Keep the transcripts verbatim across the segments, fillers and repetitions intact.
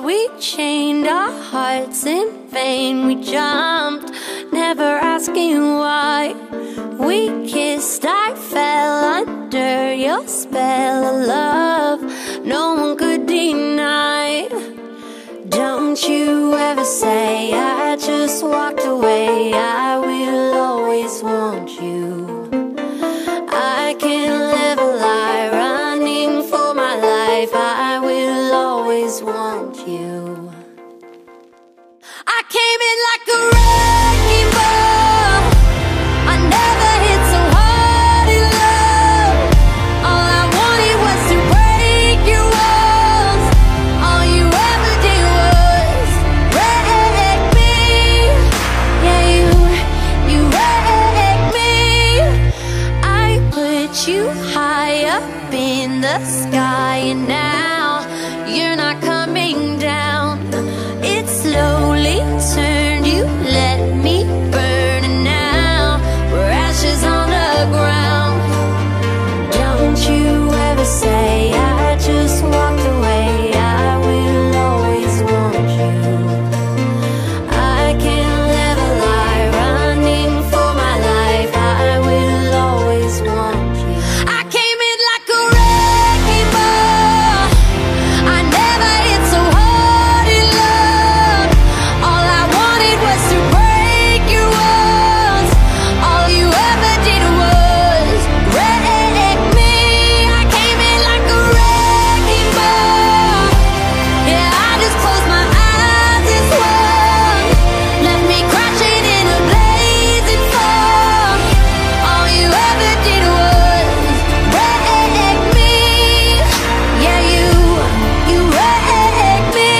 we chained our hearts in vain. We jumped, never asking why. We kissed, I fell under your spell of love no one could deny. Don't you ever say I just walked away. I will always want you. I can't live a lie, running for my life. I will always want you. I came in like a wrecking ball. I never hit so hard in love. All I wanted was to break your walls. All you ever did was wreck me. Yeah, you, you wrecked me. I put you high up in the sky, and now you're not coming down. It slowly turned, you let me burn, and now we're ashes on the ground. Don't you ever say I just walked away. I will always want you. I can't live a lie, running for my life. I will always want you. I came in like a wrecking ball. I never hit so hard in love. All I wanted was to break your walls. All you ever did was wreck me. I came in like a wrecking ball. Yeah, I just closed my eyes and swung. Left me crashing in a blazing fall. All you ever did was wreck me. Yeah, you, you wrecked me.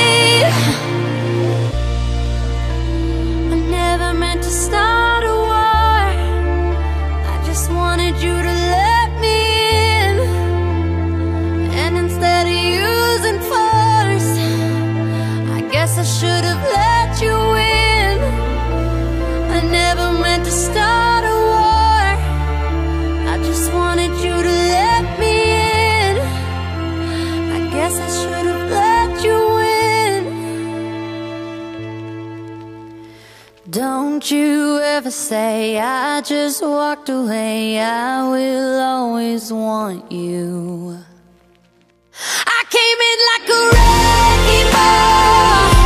I never meant to start a war. I just wanted you to let me in. And instead of using force, I guess I should have let you in. I never meant to start a war. I just wanted you to let me in. I guess I should have let you in. Don't you ever say I just walked away. I will always want you. I came in like a wrecking ball.